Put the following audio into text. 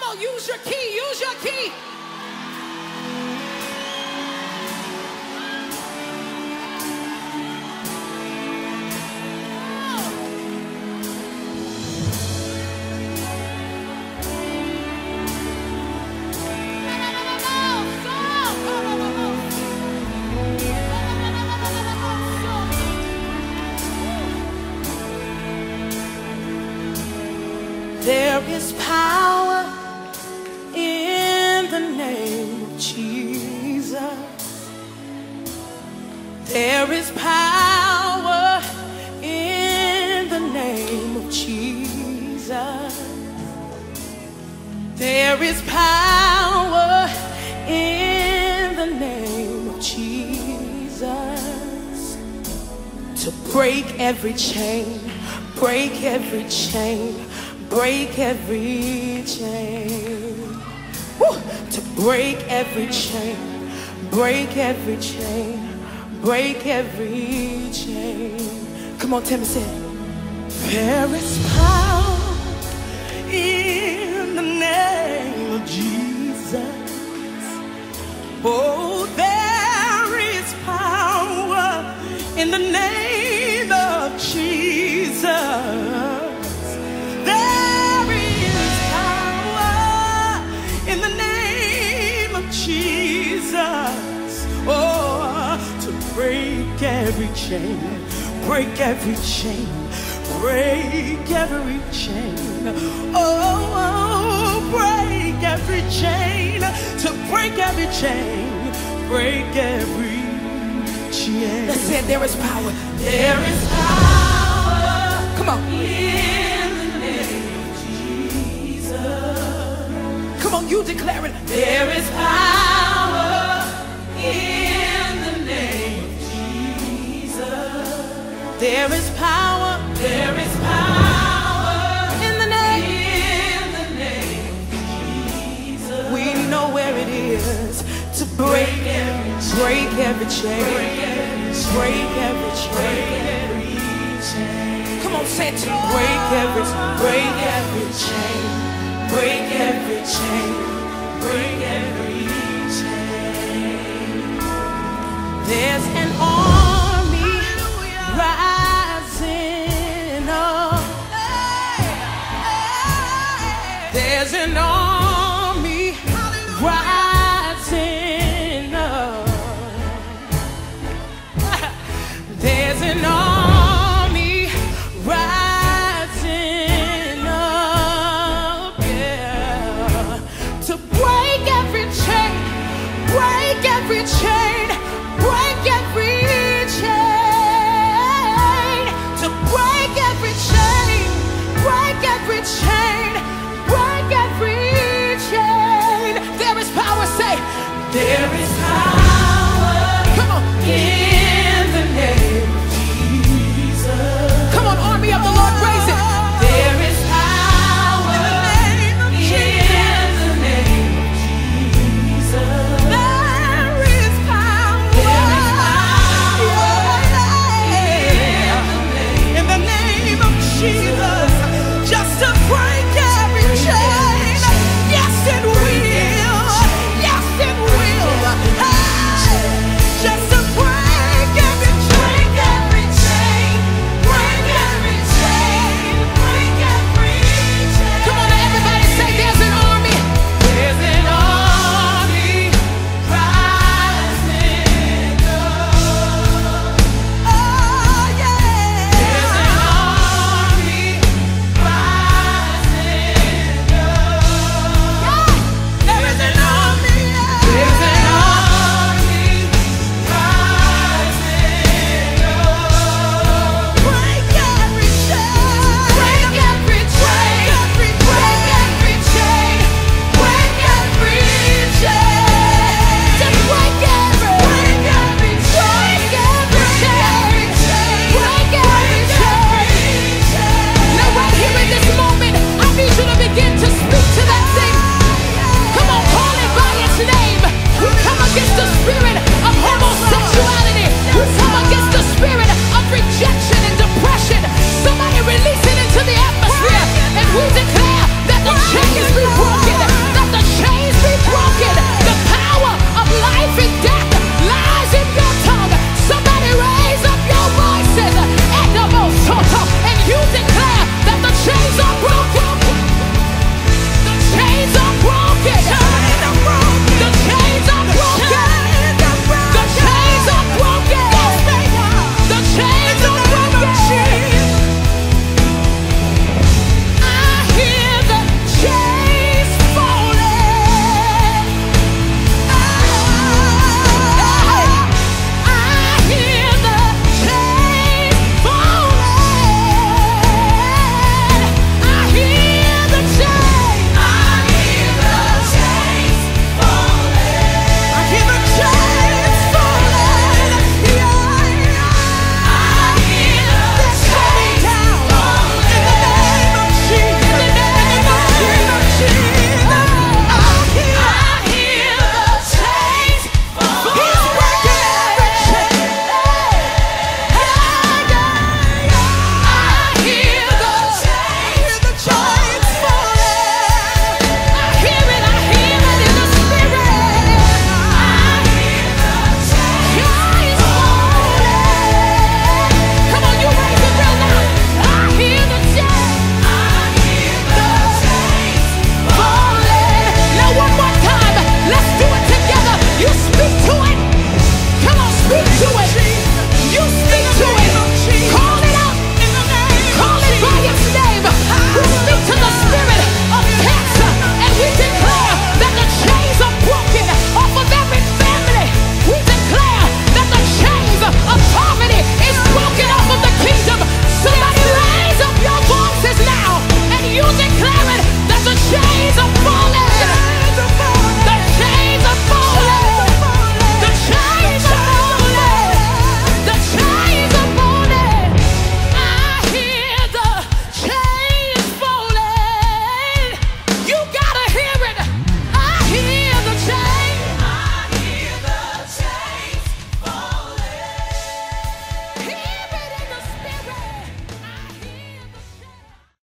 on, use your key, use your key. There is power in the name of Jesus. There is power in the name of Jesus. There is power in the name of Jesus to break every chain, break every chain. Break every chain. Woo! To break every chain, break every chain, break every chain. Come on, Timmy, say it. There is power in the name of Jesus. Oh, there is power in the name of Jesus. Jesus, oh, to break every chain, break every chain, break every chain, oh, break every chain, to break every chain, break every chain. Let's say there is power, there is power. Come on. In the name of Jesus. Come on, you declare it. There is power in the name of Jesus. There is power. There is power in the name of Jesus. We know where it is to break every chain, break every chain. Come on, say it. To break every chain, break every chain, break every chain. There's an army rising up. There's an army.